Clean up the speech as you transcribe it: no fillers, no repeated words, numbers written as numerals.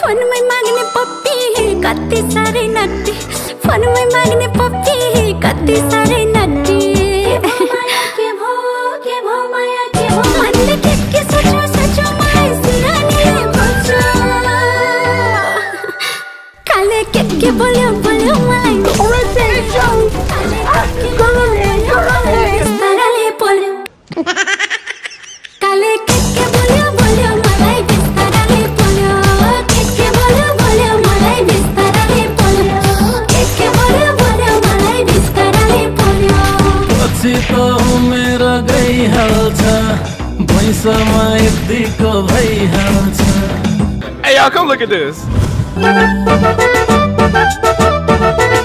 Phone में मांगने puppy कत्ती सारे नट्टी फोन में मांगने पप्पी कत्ती सारे नट्टी के भो माया के भो मन में के सोचो सोचो माय सिरानी भोचो काले के बोलो मलाई Bistarale Polyo काले के बोलो मलाई Bistarale Polyo के बोलो मलाई Bistarale Polyo के बोलो मलाई Bistarale Polyo पछि त उमेर गइहाल्छ भैँसमा यतिको भइहाल्छ Hey y'all, come look at this.